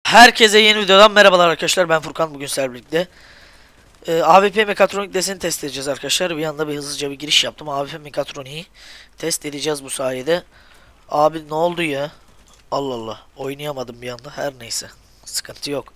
Herkese yeni videodan merhabalar arkadaşlar. Ben Furkan, bugün sizlerle birlikte AWP Mekatronik deseni test edeceğiz arkadaşlar. Bir anda hızlıca bir giriş yaptım. AWP Mekatronik'i test edeceğiz bu sayede. Abi ne oldu ya? Allah Allah, oynayamadım bir anda. Her neyse, sıkıntı yok.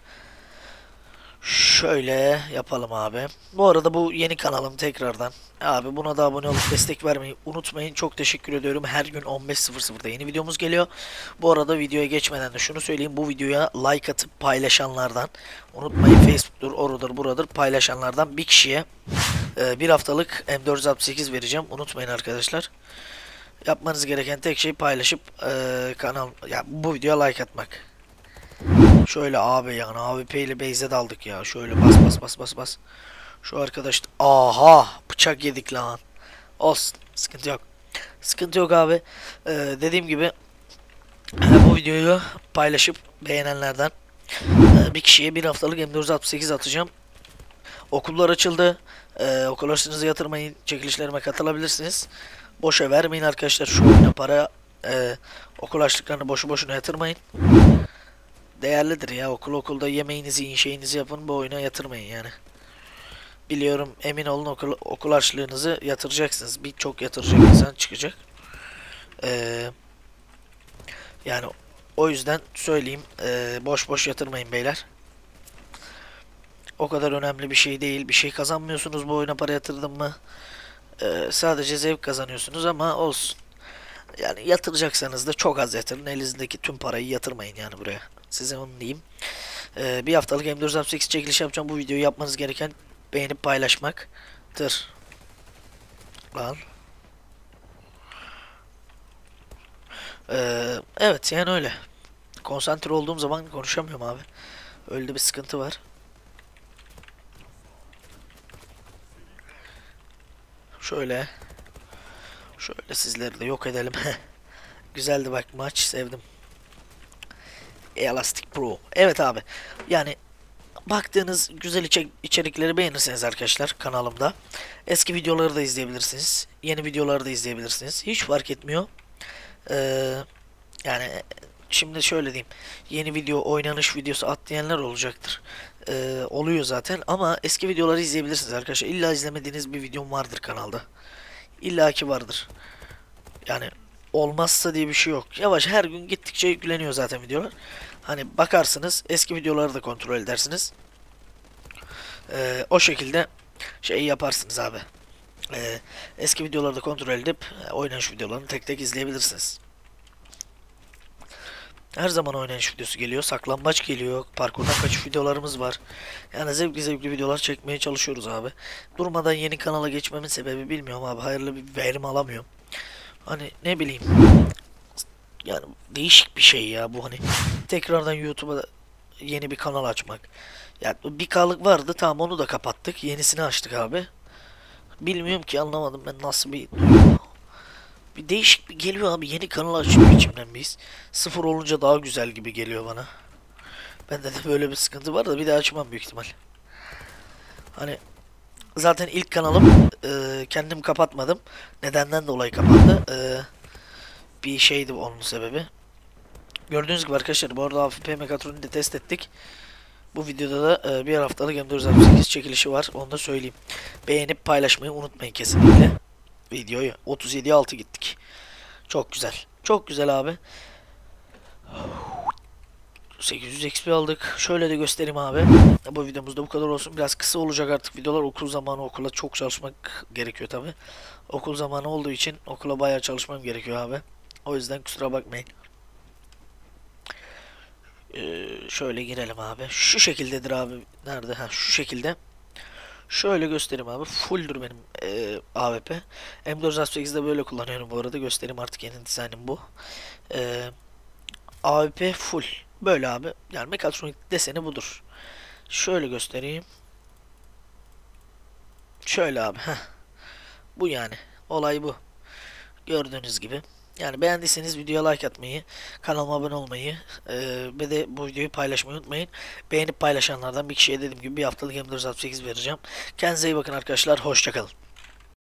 Şöyle yapalım abi. Bu arada bu yeni kanalım tekrardan. Abi buna da abone olup destek vermeyi unutmayın. Çok teşekkür ediyorum. Her gün 15.00'da yeni videomuz geliyor. Bu arada videoya geçmeden de şunu söyleyeyim. Bu videoya like atıp paylaşanlardan, unutmayın, Facebook'tur, orudur, buradır, paylaşanlardan bir kişiye bir haftalık M468 vereceğim. Unutmayın arkadaşlar. Yapmanız gereken tek şey paylaşıp bu videoya like atmak. Şöyle abi, yani AWP ile base'e daldık ya. Şöyle bas. Şu arkadaş, aha, bıçak yedik lan. Olsun, sıkıntı yok. Sıkıntı yok abi. Dediğim gibi bu videoyu paylaşıp beğenenlerden bir kişiye bir haftalık M468 atacağım. Okullar açıldı. Okul harçlığınızı yatırmayın. Çekilişlerime katılabilirsiniz. Boşa vermeyin arkadaşlar şu oyuna para. Okul harçlıklarını boşu boşuna yatırmayın. Değerlidir ya, okulda yemeğinizi yiyin, şeyinizi yapın, bu oyuna yatırmayın yani. Biliyorum, emin olun, okul harçlığınızı yatıracaksınız. Birçok yatıracak insan çıkacak. Yani o yüzden söyleyeyim, boş boş yatırmayın beyler. O kadar önemli bir şey değil. Bir şey kazanmıyorsunuz bu oyuna para yatırdın mı. Sadece zevk kazanıyorsunuz ama olsun. Yani yatıracaksanız da çok az yatırın. Elinizdeki tüm parayı yatırmayın yani buraya. Size onu diyeyim. Bir haftalık M468 çekiliş yapacağım. Bu videoyu yapmanız gereken beğenip paylaşmaktır. Lan. Evet, yani öyle. Konsantre olduğum zaman konuşamıyorum abi. Öyle bir sıkıntı var. Şöyle. Şöyle sizleri de yok edelim. Güzeldi bak maç, sevdim. Elastic Pro. Evet abi. Yani baktığınız güzel içerikleri beğenirseniz arkadaşlar kanalımda, eski videoları da izleyebilirsiniz. Yeni videoları da izleyebilirsiniz. Hiç fark etmiyor. Ee, Yani şimdi şöyle diyeyim. Yeni video, oynanış videosu at diyenler olacaktır. Oluyor zaten ama eski videoları izleyebilirsiniz arkadaşlar. İlla izlemediğiniz bir videom vardır kanalda. İlla ki vardır. Yani olmazsa diye bir şey yok. Yavaş, her gün gittikçe yükleniyor zaten videolar. Hani bakarsınız, eski videoları da kontrol edersiniz. O şekilde şey yaparsınız abi. Eski videoları da kontrol edip oynanış videolarını tek tek izleyebilirsiniz. Her zaman oynanış videosu geliyor, saklambaç geliyor, parkurdan kaçış videolarımız var. Yani zevkli videolar çekmeye çalışıyoruz abi. Durmadan yeni kanala geçmemin sebebi bilmiyorum abi. Hayırlı bir verim alamıyorum. Hani ne bileyim. Yani değişik bir şey ya bu, hani tekrardan YouTube'a yeni bir kanal açmak. Yani bir K'lık vardı, tamam, onu da kapattık. Yenisini açtık abi. Bilmiyorum ki, anlamadım ben nasıl bir duygu. Bir değişik bir geliyor abi, yeni kanal açıyor içimden biz. Sıfır olunca daha güzel gibi geliyor bana. Bende de böyle bir sıkıntı var da bir daha açmam büyük ihtimal. Hani zaten ilk kanalım, kendim kapatmadım. Nedenden dolayı kapandı. Bir şeydi onun sebebi. Gördüğünüz gibi arkadaşlar, bu arada AFP Mekatronik'i de test ettik. Bu videoda da bir haftalık M468 çekilişi var. Onu da söyleyeyim. Beğenip paylaşmayı unutmayın kesinlikle. Videoyu 37'ye 6 gittik. Çok güzel. Çok güzel abi. 800 XP aldık. Şöyle de göstereyim abi. Bu videomuzda bu kadar olsun. Biraz kısa olacak artık videolar. Okul zamanı, okula çok çalışmak gerekiyor tabi. Okul zamanı olduğu için okula bayağı çalışmam gerekiyor abi. O yüzden kusura bakmayın. Şöyle girelim abi. Şu şekildedir abi. Nerede? Ha, şu şekilde. Şöyle göstereyim abi. Full'dur benim AWP. M468'de böyle kullanıyorum bu arada. Göstereyim, artık yeni dizaynım bu. AWP full. Böyle abi. Yani mekatronik deseni budur. Şöyle göstereyim. Şöyle abi. Heh. Bu yani. Olay bu. Gördüğünüz gibi. Yani beğendiyseniz videoya like atmayı, kanalıma abone olmayı ve de bu videoyu paylaşmayı unutmayın. Beğenip paylaşanlardan bir kişiye dediğim gibi bir haftalık M468 vereceğim. Kendinize iyi bakın arkadaşlar. Hoşçakalın.